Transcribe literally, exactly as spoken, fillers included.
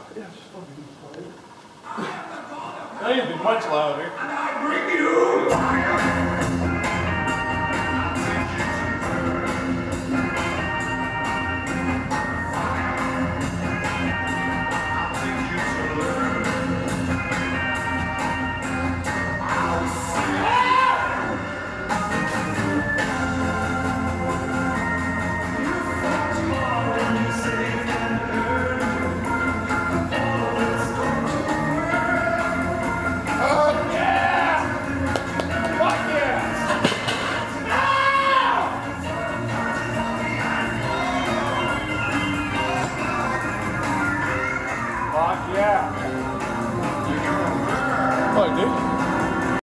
Yeah, it's fucking funny. That ain't been much louder. And I bring you fire.